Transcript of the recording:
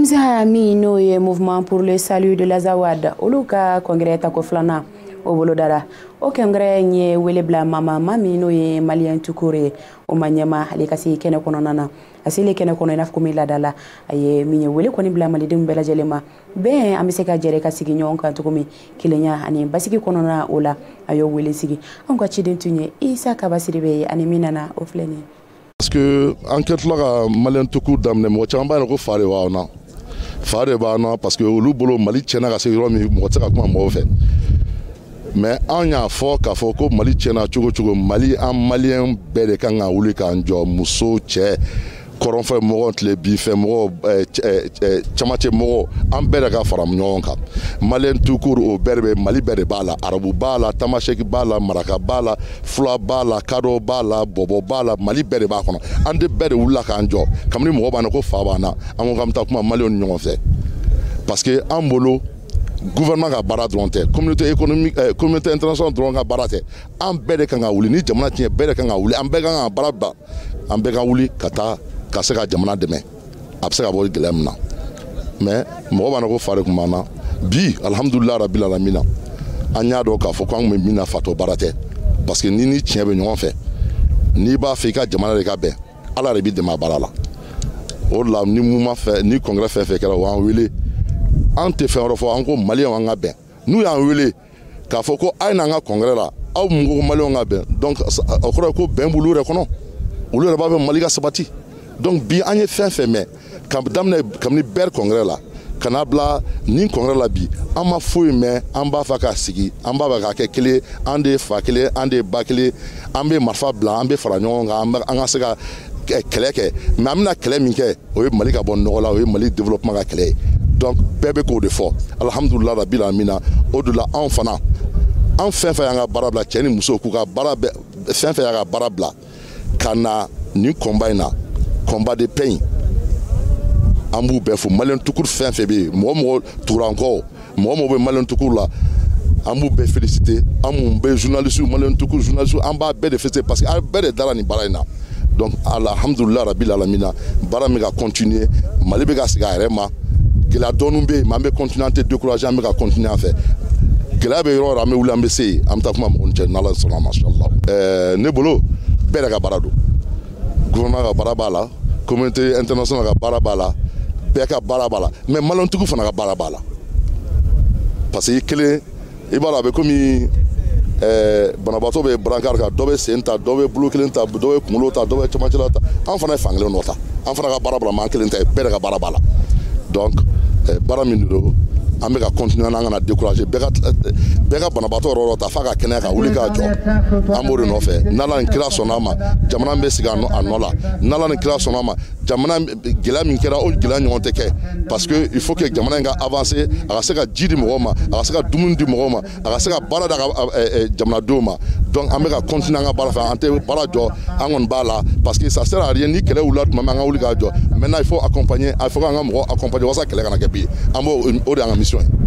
Hamza Mino ye mouvement pour le salut de l'Azawad oluka congrès ta ko flana o bolodara o congrès nye wele bla mama Mino ye malien tukure o manyama ale kasi kene kono nana asile kene kono naf ko mi ladala aye minye wele koni bla mali dum bela jelema be amise ka jere ka sigi nyon kan to komi kilenya ani basiki kono na ola ayo wele sigi on ko chidin tunye isa kabasiri be ani minana o fleni parce que enquête la malien tukur damne mo chamba ko fare wa na fare ba na parce que olu bolo mali tiena ka se romi mo tsaka kuma mo fe mais anya fo ka fo ko mali tiena chugo mali am malien bele kan nga wuli kan jo muso che koron fe mo tle bi fe mo chamache mo am bele ka faram nyonka malien tukur o berbe mali bere bala arabu bala tamasheki bala maraka bala fula bala kado bala bobo bala mali bere ba kono ande bere wula kan jo kamni mo ba na ko fa bana am kam ta kuma malien nyon fe parce que ambolo gouvernement ka bara dronte communauté économique communauté internationale dron ka barate am bere kan wuli ni jamana tie bere kan wuli am be kan bara ba am be kan wuli kata ka se ka jamana deme abse ka bo gelem na mais mo ba na ko fare kuma na bi alhamdulillah rabbil alamin anya do ka fo ko am mina fato barate parce que ni tie be nyon fe ni ba fe ka jamana re ka be ala re bi de ma barala o la ni mouvement fait ni congrès fait kala wa wili ante fe ro fo anko malien wa nga ben nous ya wili ka fo ko ay na nga congrès la aw mu malien nga ben donc okoro ko ben bulu re kono ulu re ba be maliga sabati donc bi anye fait mais kam damne kam ni ber congrès la kanabla ni congrès la bi ama fouille mais amba fa ka sigi amba ba ka kele ande fa kele ande ba kele ambe marfa blanc ambe faranyo nga anga se ka keleke mais amna kele minke o mali ka bon no la o mali développement ka kele donc bébé ko de fort alhamdulillah rabbil alamin au delà en fana en fin fa nga barabla tieni muso ku ka barab fin fa nga barabla kana ni combat de pain ambu befu malen tukur fin fe be mo tour encore mo be malen tukur la ambu be féliciter amu be journaliste malen tukur journaliste amba be de féliciter parce que a be de darani baraina donc alhamdulillah rabbil alamin bara me ga continuer mali be ga siga rema que la donumbe ma me continuer à te décourager me ga continuer à faire que la be ro rame wula mbese am ta kuma mo nche nala sona machallah ne bolo be ga barado gouvernement ga barabala communauté internationale ga barabala beka barabala mais malon tuku fana ga barabala parce que kele ibala be komi banabato be brancard ka dobe senta dobe blokilenta dobe kumulota dobe chamachelata an fana fangle nota an fana ga barabala man kelenta be ga barabala donc baramindo an ka continuer an kana décourager beka banabato ro ta fa ka kene ka wuli ka jo amori no fe nala nkira sonama jamana be siga no anola nala nkira sonama jamana gila min kera o gila nyonte ke parce que il faut que jamana nga avancer aga se ka jidi mogoma aga se ka dumundi mogoma aga se ka bara daga jamana doma donc an ka continuer an ka bara fa ante bara jo angon bala parce que ça sert à rien ni kele wulat mama nga wuli ka jo maintenant il faut accompagner il faut nga mo accompagner wasa kele kana ke bi ambo o de anga mission